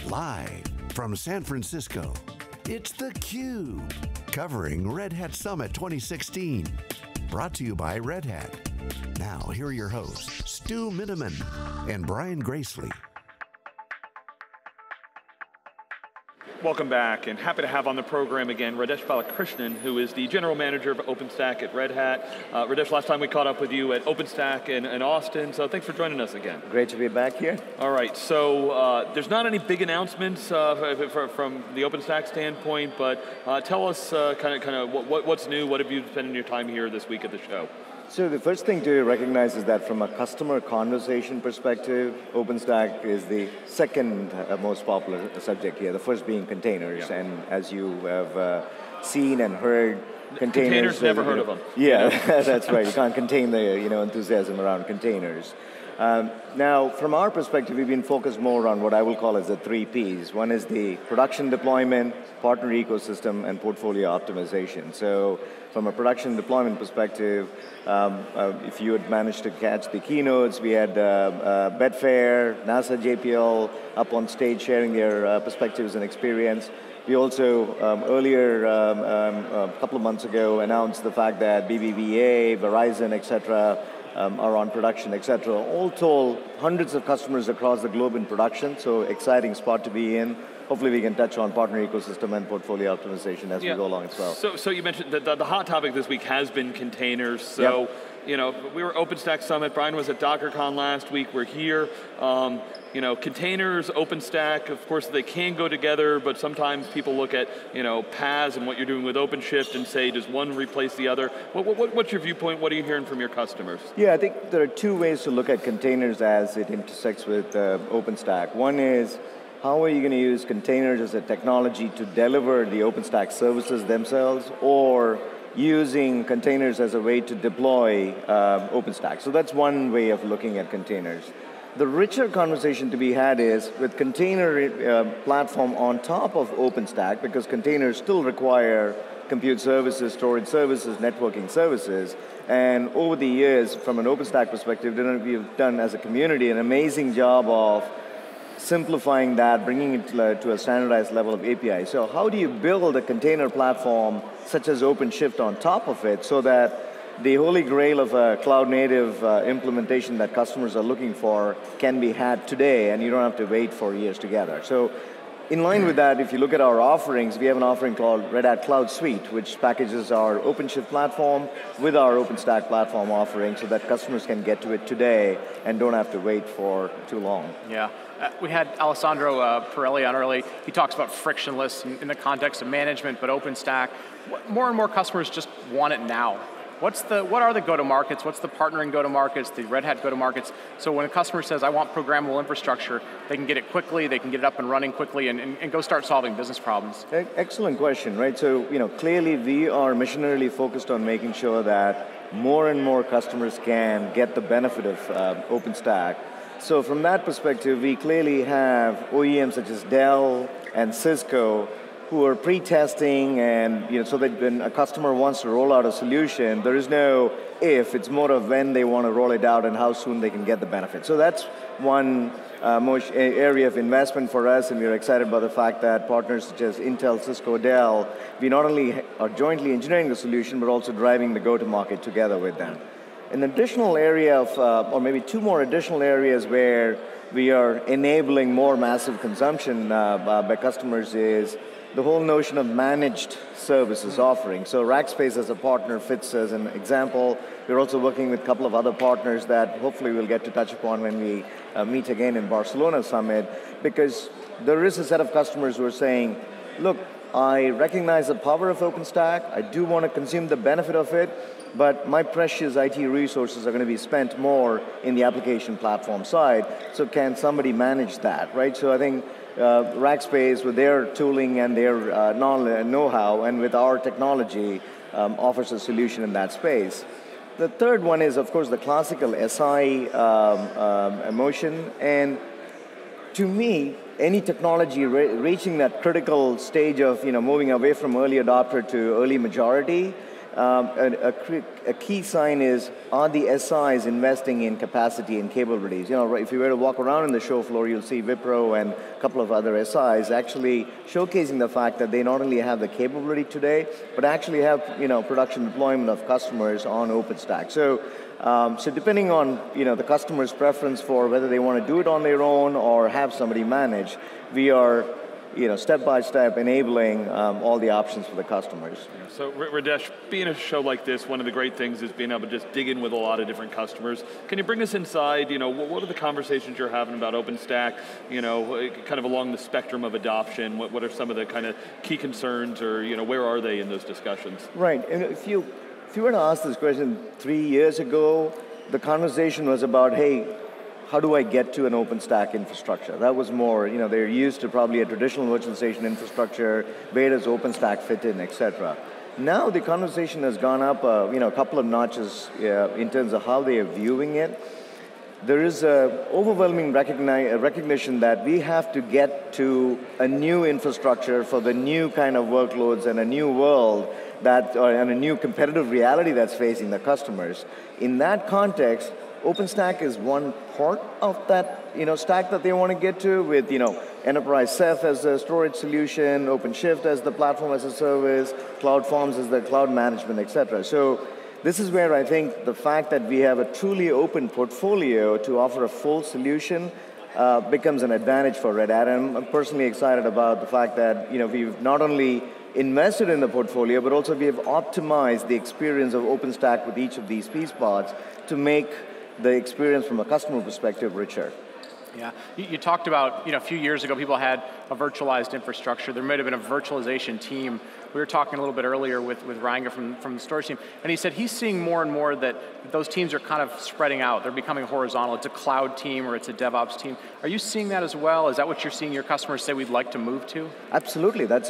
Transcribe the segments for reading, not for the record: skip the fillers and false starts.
Live from San Francisco, it's theCUBE, covering Red Hat Summit 2016. Brought to you by Red Hat. Now, here are your hosts, Stu Miniman and Brian Gracely. Welcome back, and happy to have on the program again Radesh Balakrishnan, who is the General Manager of OpenStack at Red Hat. Radesh, last time we caught up with you at OpenStack in Austin, so thanks for joining us again. Great to be back here. All right, so there's not any big announcements from the OpenStack standpoint, but tell us kind of what's new, what have you spent your time here this week at the show? So the first thing to recognize is that from a customer conversation perspective, OpenStack is the second most popular subject here, the first being containers. Yeah. And as you have seen and heard, containers never heard of them. Yeah, that's right. You can't contain the enthusiasm around containers. Now, from our perspective, we've been focused more on what I will call as the 3 Ps. One is the production deployment, partner ecosystem, and portfolio optimization. So from a production deployment perspective, if you had managed to catch the keynotes, we had Betfair, NASA JPL up on stage sharing their perspectives and experience. We also, earlier, a couple of months ago, announced the fact that BBVA, Verizon, et cetera, are on production, et cetera. All told, hundreds of customers across the globe in production, so exciting spot to be in. Hopefully we can touch on partner ecosystem and portfolio optimization as we go along as well. So you mentioned that the hot topic this week has been containers. So, we were OpenStack Summit, Brian was at DockerCon last week, we're here. Containers, OpenStack, of course they can go together, but sometimes people look at, PaaS and what you're doing with OpenShift and say, does one replace the other? What's your viewpoint? What are you hearing from your customers? Yeah, I think there are 2 ways to look at containers as it intersects with OpenStack. One is, how are you going to use containers as a technology to deliver the OpenStack services themselves, or using containers as a way to deploy OpenStack? So that's one way of looking at containers. The richer conversation to be had is with container platform on top of OpenStack, because containers still require compute services, storage services, networking services. And over the years, from an OpenStack perspective, we've done as a community an amazing job of simplifying that, bringing it to a standardized level of API. So how do you build a container platform such as OpenShift on top of it so that the holy grail of a cloud-native implementation that customers are looking for can be had today, and you don't have to wait for years together. So in line with that, if you look at our offerings, we have an offering called Red Hat Cloud Suite, which packages our OpenShift platform with our OpenStack platform offering so that customers can get to it today and don't have to wait for too long. Yeah. We had Alessandro Pirelli on early. He talks about frictionless in the context of management, but OpenStack. More and more customers just want it now. What are the go-to-markets? What's the partnering go-to-markets, the Red Hat go-to-markets? So when a customer says, I want programmable infrastructure, they can get it quickly, they can get it up and running quickly, and go start solving business problems. Excellent question, right? So, clearly we are missionarily focused on making sure that more and more customers can get the benefit of OpenStack. So from that perspective, we clearly have OEMs such as Dell and Cisco who are pre-testing, and so that when a customer wants to roll out a solution, there is no if, it's more of when they want to roll it out and how soon they can get the benefit. So that's one area of investment for us, and we're excited about the fact that partners such as Intel, Cisco, Dell, we not only are jointly engineering the solution, but also driving the go-to-market together with them. An additional area of, or maybe 2 more additional areas where we are enabling more massive consumption by customers is the whole notion of managed services offering. So Rackspace as a partner fits as an example. We're also working with a couple of other partners that hopefully we'll get to touch upon when we meet again in Barcelona Summit, because there is a set of customers who are saying, look, I recognize the power of OpenStack, I do want to consume the benefit of it, but my precious IT resources are going to be spent more in the application platform side, so can somebody manage that, right? So I think Rackspace, with their tooling and their know-how, and with our technology, offers a solution in that space. The third one is, of course, the classical SI motion, and to me, any technology reaching that critical stage of moving away from early adopter to early majority a key sign is, are the SIs investing in capacity and capabilities? If you were to walk around in the show floor, you'll see Wipro and a couple of other SIs actually showcasing the fact that they not only have the capability today, but actually have production deployment of customers on OpenStack. So depending on the customer's preference for whether they want to do it on their own or have somebody manage, we are step by step enabling all the options for the customers. Yeah, so Radesh, being a show like this, one of the great things is being able to just dig in with a lot of different customers. Can you bring us inside, what are the conversations you're having about OpenStack, kind of along the spectrum of adoption? What are some of the kind of key concerns, or where are they in those discussions? Right, and if you were to ask this question 3 years ago, the conversation was about, hey, how do I get to an OpenStack infrastructure? That was more, they're used to probably a traditional virtualization infrastructure, where does OpenStack fit in, et cetera. Now the conversation has gone up a couple of notches in terms of how they are viewing it. There is an overwhelming recognition that we have to get to a new infrastructure for the new kind of workloads and a new world and a new competitive reality that's facing the customers. In that context, OpenStack is one part of that stack that they want to get to, with Enterprise Ceph as a storage solution, OpenShift as the platform as a service, Cloud Forms as the cloud management, et cetera. So this is where I think the fact that we have a truly open portfolio to offer a full solution becomes an advantage for Red Hat. And I'm personally excited about the fact that we've not only invested in the portfolio, but also we have optimized the experience of OpenStack with each of these piece parts to make the experience from a customer perspective richer. Yeah, you talked about, a few years ago, people had a virtualized infrastructure. There might have been a virtualization team. We were talking a little bit earlier with Ranga from the storage team, and he said he's seeing more and more that those teams are kind of spreading out. They're becoming horizontal. It's a cloud team or it's a DevOps team. Are you seeing that as well? Is that what you're seeing your customers say we'd like to move to? Absolutely. That's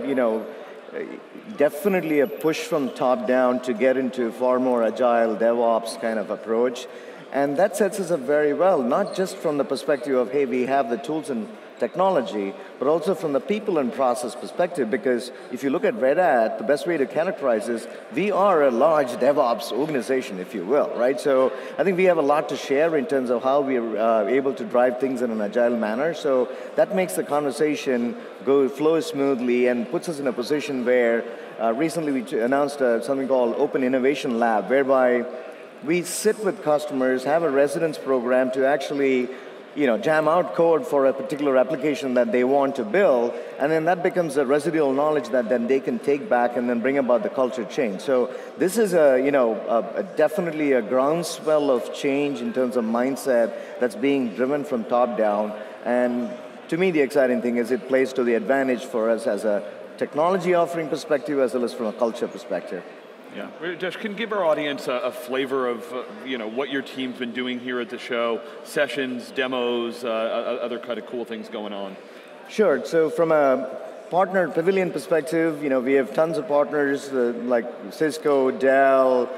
definitely a push from top down to get into far more agile DevOps kind of approach. And that sets us up very well, not just from the perspective of, hey, we have the tools and technology, but also from the people and process perspective, because if you look at Red Hat, the best way to characterize is we are a large DevOps organization, if you will, right? So I think we have a lot to share in terms of how we are able to drive things in an agile manner. So that makes the conversation flow smoothly and puts us in a position where recently we announced something called Open Innovation Lab, whereby we sit with customers, have a residence program to actually jam out code for a particular application that they want to build, and then that becomes a residual knowledge that then they can take back and then bring about the culture change. So this is definitely a groundswell of change in terms of mindset that's being driven from top down. And to me, the exciting thing is it plays to the advantage for us as a technology offering perspective as well as from a culture perspective. Yeah, Josh, can you give our audience a flavor of what your team's been doing here at the show, sessions, demos, other kind of cool things going on? Sure. So from a partner pavilion perspective, we have tons of partners like Cisco, Dell,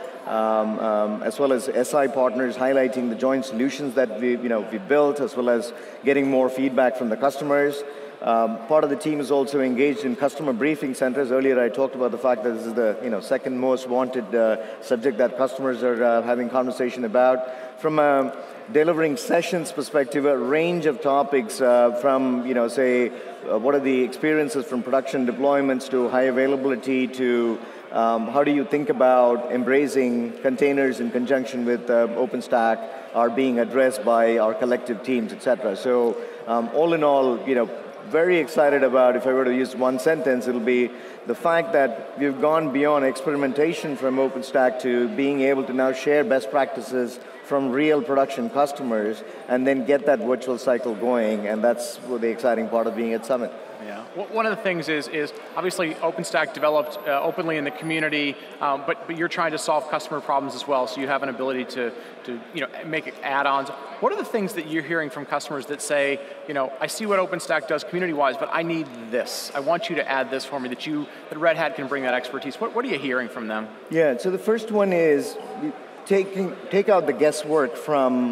as well as SI partners highlighting the joint solutions that we built, as well as getting more feedback from the customers. Part of the team is also engaged in customer briefing centers. Earlier I talked about the fact that this is the second most wanted subject that customers are having conversation about. From a delivering sessions perspective, a range of topics from, what are the experiences from production deployments to high availability to how do you think about embracing containers in conjunction with OpenStack are being addressed by our collective teams, et cetera. So all in all, very excited about, if I were to use one sentence, it'll be the fact that we've gone beyond experimentation from OpenStack to being able to now share best practices from real production customers and then get that virtual cycle going, and that's the exciting part of being at Summit. Yeah. One of the things is obviously OpenStack developed openly in the community, but you're trying to solve customer problems as well, so you have an ability to make add-ons. What are the things that you're hearing from customers that say, I see what OpenStack does community-wise, but I need this. I want you to add this for me, that Red Hat can bring that expertise. What are you hearing from them? Yeah, so the first one is take out the guesswork from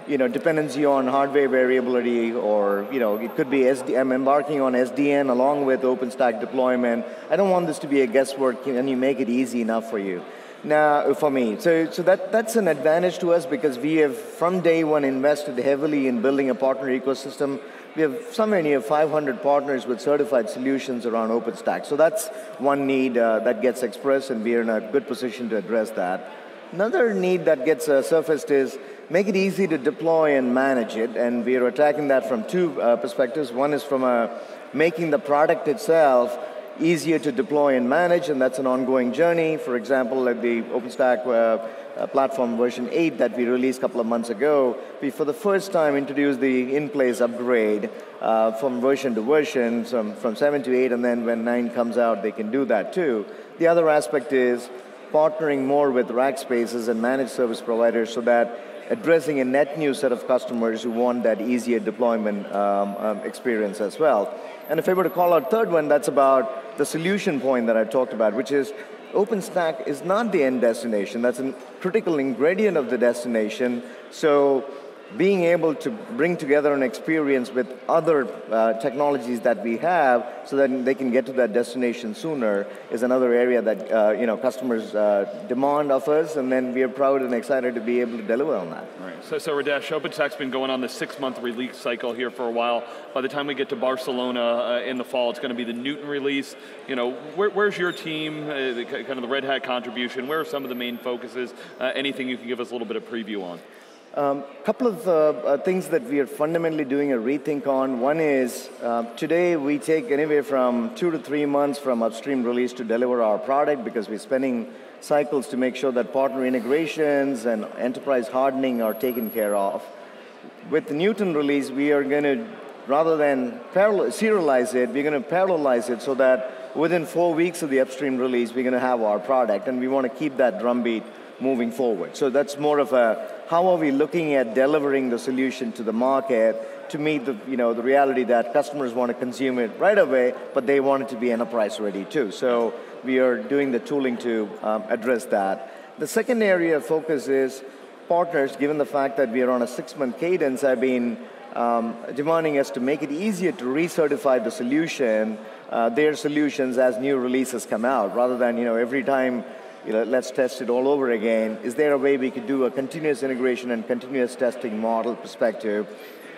dependency on hardware variability, or it could be I'm embarking on SDN along with OpenStack deployment. I don't want this to be a guesswork, and you make it easy enough for you. Now, for me, so that's an advantage to us because we have from day one invested heavily in building a partner ecosystem. We have somewhere near 500 partners with certified solutions around OpenStack. So that's one need that gets expressed, and we are in a good position to address that. Another need that gets surfaced is make it easy to deploy and manage it, and we are attacking that from two perspectives. One is from making the product itself easier to deploy and manage, and that's an ongoing journey. For example, like the OpenStack platform version 8 that we released a couple of months ago, we for the first time introduced the in-place upgrade from version to version, from 7 to 8, and then when 9 comes out, they can do that too. The other aspect is partnering more with Rackspaces and managed service providers so that addressing a net new set of customers who want that easier deployment experience as well. And if I were to call out third one, that's about the solution point that I talked about, which is OpenStack is not the end destination. That's a critical ingredient of the destination. So being able to bring together an experience with other technologies that we have so that they can get to that destination sooner is another area that customers demand of us, and then we are proud and excited to be able to deliver on that. Right. So Radesh, OpenStack's been going on the 6-month release cycle here for a while. By the time we get to Barcelona in the fall, it's going to be the Newton release. Where's your team, kind of the Red Hat contribution? Where are some of the main focuses? Anything you can give us a little bit of preview on? Couple of things that we are fundamentally doing a rethink on. One is, today we take anywhere from 2 to 3 months from upstream release to deliver our product because we're spending cycles to make sure that partner integrations and enterprise hardening are taken care of. With the Newton release, we are going to, rather than serialize it, we're going to parallelize it so that within 4 weeks of the upstream release, we're going to have our product, and we want to keep that drumbeat moving forward. So that's more of how are we looking at delivering the solution to the market to meet the reality that customers want to consume it right away, but they want it to be enterprise ready too. So we are doing the tooling to address that. The second area of focus is partners, given the fact that we are on a 6-month cadence, have been demanding us to make it easier to recertify the solution, their solutions as new releases come out, rather than every time let's test it all over again. Is there a way we could do a continuous integration and continuous testing model perspective?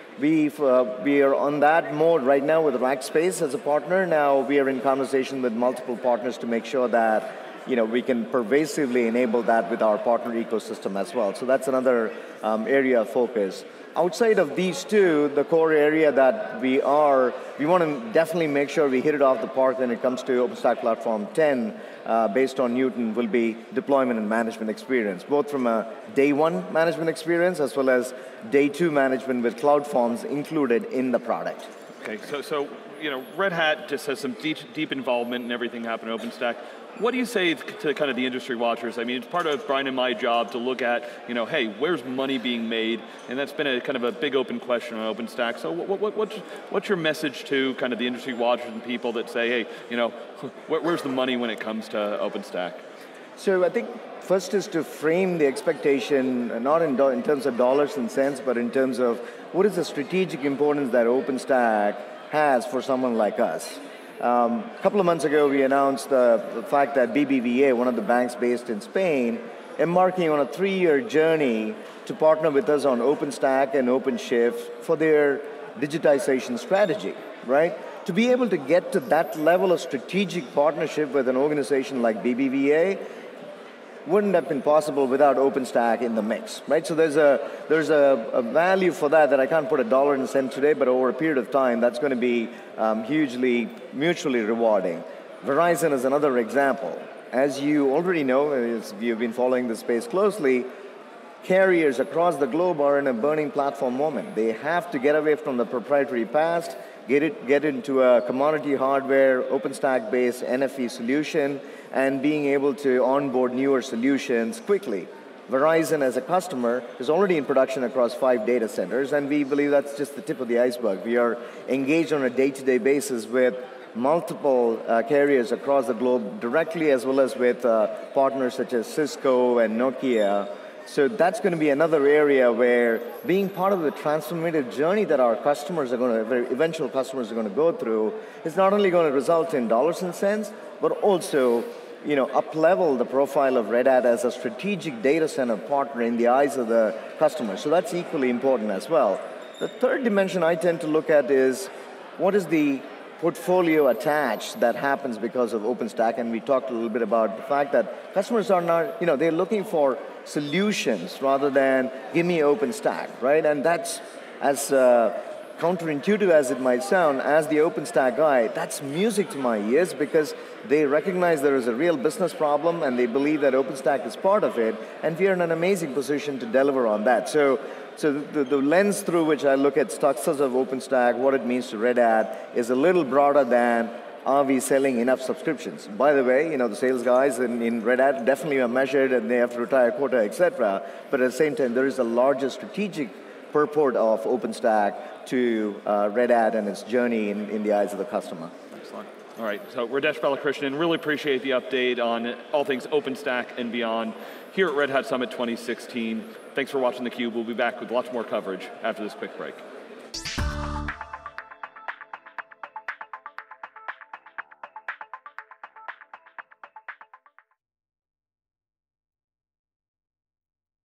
We are on that mode right now with Rackspace as a partner. Now we are in conversation with multiple partners to make sure that we can pervasively enable that with our partner ecosystem as well. So that's another area of focus. Outside of these two, the core area that we want to definitely make sure we hit it off the park when it comes to OpenStack Platform 10, based on Newton, will be deployment and management experience, both from a day one management experience as well as day two management with CloudForms included in the product. Okay, so Red Hat just has some deep involvement in everything happening in OpenStack. What do you say to kind of the industry watchers? I mean, it's part of Brian and my job to look at, hey, where's money being made? And that's been a kind of a big open question on OpenStack. So what's your message to kind of the industry watchers and people that say, hey, where's the money when it comes to OpenStack? So I think first is to frame the expectation, not in terms of dollars and cents, but in terms of what is the strategic importance that OpenStack has for someone like us. A couple of months ago, we announced the fact that BBVA, one of the banks based in Spain, embarking on a 3-year journey to partner with us on OpenStack and OpenShift for their digitization strategy, right? To be able to get to that level of strategic partnership with an organization like BBVA wouldn't have been possible without OpenStack in the mix, right? So there's a value for that I can't put a dollar and cent today, but over a period of time, that's going to be hugely mutually rewarding. Verizon is another example. As you already know, as you've been following the space closely, carriers across the globe are in a burning platform moment. They have to get away from the proprietary past, get into a commodity hardware, OpenStack-based NFV solution, and being able to onboard newer solutions quickly. Verizon as a customer is already in production across 5 data centers, and we believe that's just the tip of the iceberg. We are engaged on a day-to-day basis with multiple carriers across the globe directly, as well as with partners such as Cisco and Nokia, So that's going to be another area where being part of the transformative journey that our customers are going to, eventual customers are going to go through, is not only going to result in dollars and cents, but also, up-level the profile of Red Hat as a strategic data center partner in the eyes of the customer. So that's equally important as well. The third dimension I tend to look at is, what is the portfolio attached that happens because of OpenStack? And we talked a little bit about the fact that customers are not, they're looking for solutions rather than give me OpenStack, right? And that's as counterintuitive as it might sound, as the OpenStack guy, that's music to my ears because they recognize there is a real business problem and they believe that OpenStack is part of it, and we are in an amazing position to deliver on that. So the lens through which I look at success of OpenStack, what it means to Red Hat, is a little broader than, are we selling enough subscriptions? By the way, the sales guys in Red Hat definitely are measured and they have to retire quota, etc. But at the same time, there is a larger strategic purport of OpenStack to Red Hat and its journey in the eyes of the customer. Excellent. All right, so Radesh Balakrishnan, really appreciate the update on all things OpenStack and beyond here at Red Hat Summit 2016. Thanks for watching theCUBE. We'll be back with lots more coverage after this quick break.